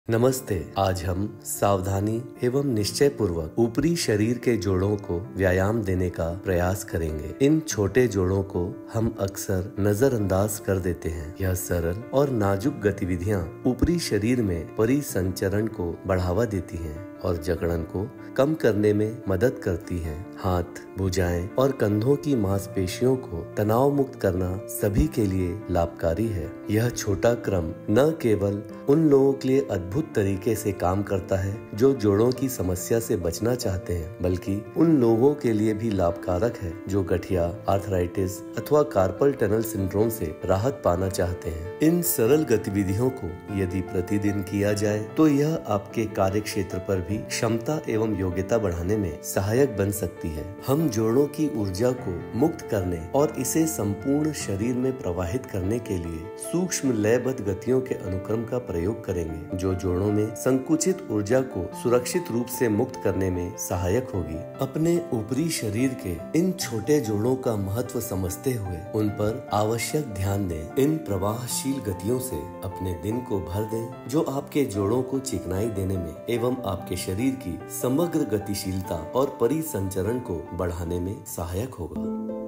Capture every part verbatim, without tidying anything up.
नमस्ते। आज हम सावधानी एवं निश्चय पूर्वक ऊपरी शरीर के जोड़ों को व्यायाम देने का प्रयास करेंगे। इन छोटे जोड़ों को हम अक्सर नजरअंदाज कर देते हैं। यह सरल और नाजुक गतिविधियां ऊपरी शरीर में परिसंचरण को बढ़ावा देती हैं और जकड़न को कम करने में मदद करती हैं। हाथ, भुजाएं और कंधों की मांसपेशियों को तनाव मुक्त करना सभी के लिए लाभकारी है। यह छोटा क्रम न केवल उन लोगों के लिए अद्भुत तरीके से काम करता है जो जोड़ों की समस्या से बचना चाहते हैं, बल्कि उन लोगों के लिए भी लाभकारक है जो गठिया, आर्थराइटिस अथवा कार्पल टनल सिंड्रोम से राहत पाना चाहते हैं। इन सरल गतिविधियों को यदि प्रतिदिन किया जाए तो यह आपके कार्य क्षेत्र पर भी क्षमता एवं योग्यता बढ़ाने में सहायक बन सकती है। हम जोड़ों की ऊर्जा को मुक्त करने और इसे संपूर्ण शरीर में प्रवाहित करने के लिए सूक्ष्म लयबद्ध गतियों के अनुक्रम का प्रयोग करेंगे, जो जोड़ों में संकुचित ऊर्जा को सुरक्षित रूप से मुक्त करने में सहायक होगी। अपने ऊपरी शरीर के इन छोटे जोड़ों का महत्व समझते हुए उन पर आवश्यक ध्यान दें। इन प्रवाहशील गतियों से अपने दिन को भर दें, जो आपके जोड़ों को चिकनाई देने में एवं आपके शरीर की समग्र गतिशीलता और परिसंचरण को बढ़ाने में सहायक होगा।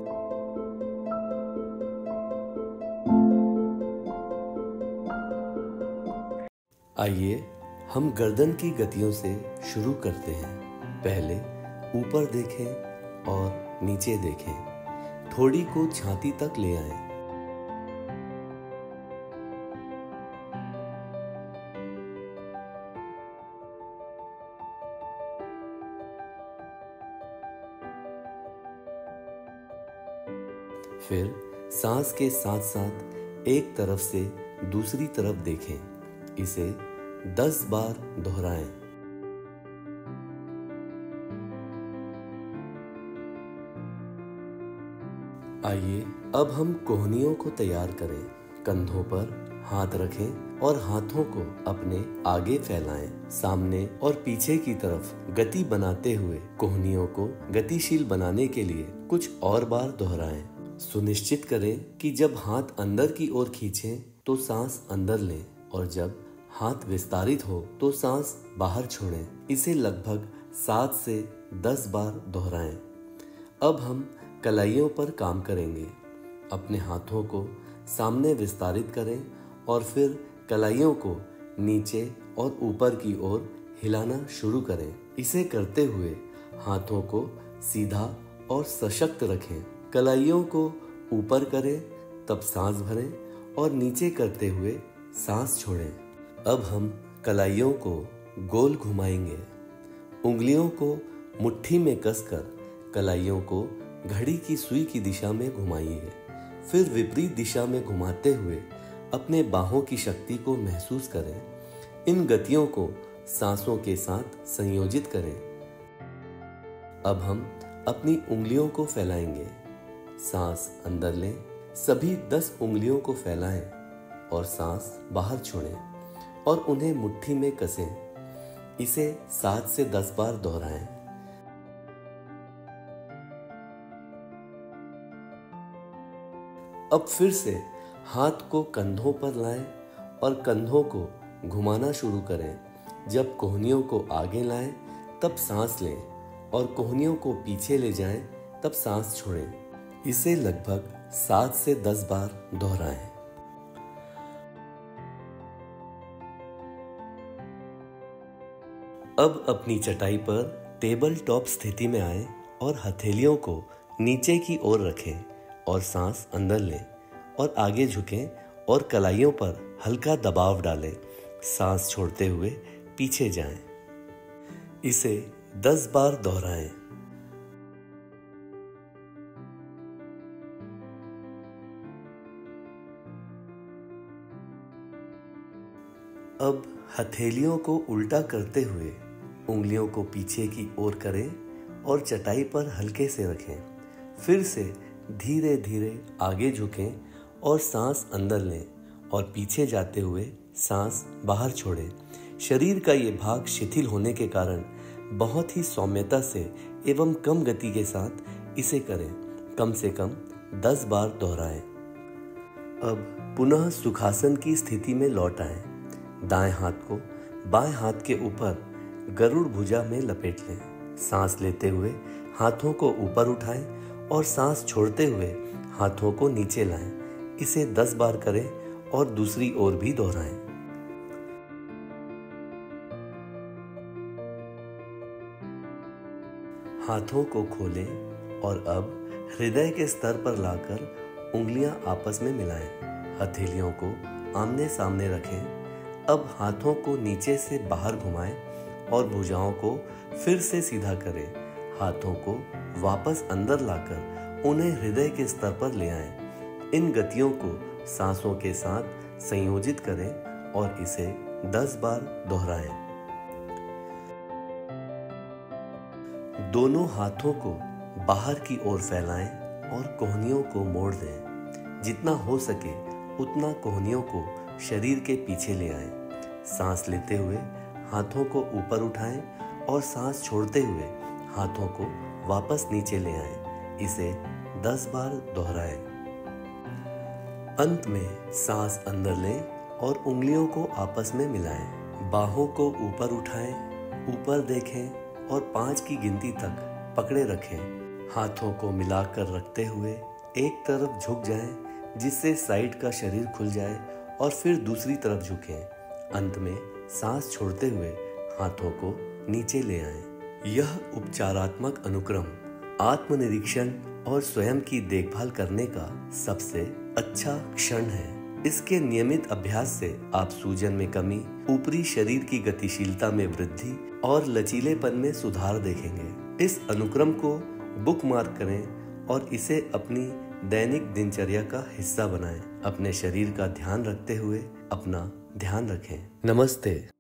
आइए हम गर्दन की गतियों से शुरू करते हैं। पहले ऊपर देखें और नीचे देखें। थोड़ी को छाती तक ले आएं। फिर सांस के साथ साथ एक तरफ से दूसरी तरफ देखें। इसे दस बार दोहराएं। आइए अब हम कोहनियों को तैयार करें। कंधों पर हाथ रखें और हाथों को अपने आगे फैलाएं। सामने और पीछे की तरफ गति बनाते हुए कोहनियों को गतिशील बनाने के लिए कुछ और बार दोहराएं। सुनिश्चित करें कि जब हाथ अंदर की ओर खींचें तो सांस अंदर लें और जब हाथ विस्तारित हो तो सांस बाहर छोड़ें। इसे लगभग सात से दस बार दोहराएं। अब हम कलाइयों पर काम करेंगे। अपने हाथों को सामने विस्तारित करें और फिर कलाइयों को नीचे और ऊपर की ओर हिलाना शुरू करें। इसे करते हुए हाथों को सीधा और सशक्त रखें। कलाइयों को ऊपर करें, तब सांस भरें और नीचे करते हुए सांस छोड़ें। अब हम कलाइयों को गोल घुमाएंगे। उंगलियों को मुट्ठी में कसकर कलाइयों को घड़ी की सुई की दिशा में घुमाइए। फिर विपरीत दिशा में घुमाते हुए अपने बाहों की शक्ति को महसूस करें। इन गतियों को सांसों के साथ संयोजित करें। अब हम अपनी उंगलियों को फैलाएंगे। सांस अंदर लें, सभी दस उंगलियों को फैलाएं और सांस बाहर छोड़ें और उन्हें मुट्ठी में कसें। इसे सात से दस बार दोहराएं। अब फिर से हाथ को कंधों पर लाएं और कंधों को घुमाना शुरू करें। जब कोहनियों को आगे लाएं तब सांस लें और कोहनियों को पीछे ले जाएं तब सांस छोड़ें। इसे लगभग सात से दस बार दोहराएं। अब अपनी चटाई पर टेबल टॉप स्थिति में आएं और हथेलियों को नीचे की ओर रखें और सांस अंदर लें और आगे झुकें और कलाइयों पर हल्का दबाव डालें। सांस छोड़ते हुए पीछे जाएं। इसे दस बार दोहराएं। अब हथेलियों को उल्टा करते हुए उंगलियों को पीछे की ओर करें और चटाई पर हल्के से रखें। फिर से धीरे धीरे आगे झुकें और सांस अंदर लें और पीछे जाते हुए सांस बाहर छोड़ें। शरीर का ये भाग शिथिल होने के कारण बहुत ही सौम्यता से एवं कम गति के साथ इसे करें। कम से कम दस बार दोहराएं। अब पुनः सुखासन की स्थिति में लौट आएं। दाएं हाथ को बाएं हाथ के ऊपर गरुड़ भुजा में लपेट लें। सांस लेते हुए हाथों को ऊपर उठाएं और सांस छोड़ते हुए हाथों को नीचे लाएं। इसे दस बार करें और दूसरी ओर भी दोहराएं। हाथों को खोलें और अब हृदय के स्तर पर लाकर उंगलियां आपस में मिलाएं। हथेलियों को आमने सामने रखें। अब हाथों को नीचे से बाहर घुमाएं और भुजाओं को फिर से सीधा करें। हाथों को वापस अंदर लाकर उन्हें हृदय के स्तर पर ले आएं। इन गतियों को सांसों के साथ संयोजित करें और इसे दस बार दोहराएं। दोनों हाथों को बाहर की ओर फैलाएं और कोहनियों को मोड़ दें। जितना हो सके उतना कोहनियों को शरीर के पीछे ले आएं। सांस लेते हुए हाथों को ऊपर उठाएं और सांस छोड़ते हुए हाथों को वापस नीचे ले आएं। इसे दस बार दोहराएं। अंत में सांस अंदर लें और उंगलियों को आपस में मिलाएं। बाहों को ऊपर उठाएं, ऊपर देखें और पांच की गिनती तक पकड़े रखें। हाथों को मिलाकर रखते हुए एक तरफ झुक जाएं, जिससे साइड का शरीर खुल जाए और फिर दूसरी तरफ झुकें। अंत में सांस छोड़ते हुए हाथों को नीचे ले आएं। यह उपचारात्मक अनुक्रम आत्मनिरीक्षण और स्वयं की देखभाल करने का सबसे अच्छा क्षण है। इसके नियमित अभ्यास से आप सूजन में कमी, ऊपरी शरीर की गतिशीलता में वृद्धि और लचीलेपन में सुधार देखेंगे। इस अनुक्रम को बुकमार्क करें और इसे अपनी दैनिक दिनचर्या का हिस्सा बनाएं। अपने शरीर का ध्यान रखते हुए अपना ध्यान रखें। नमस्ते।